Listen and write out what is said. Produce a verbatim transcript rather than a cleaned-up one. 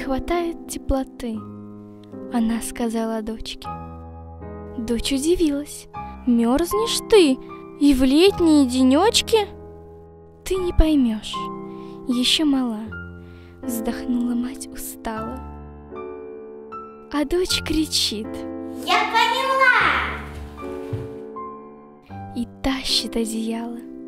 хватает теплоты, она сказала дочке. Дочь удивилась. Мерзнешь ты и в летние денечки? Ты не поймешь, еще мала, вздохнула мать устало. А дочь кричит: я поняла! И тащит одеяло.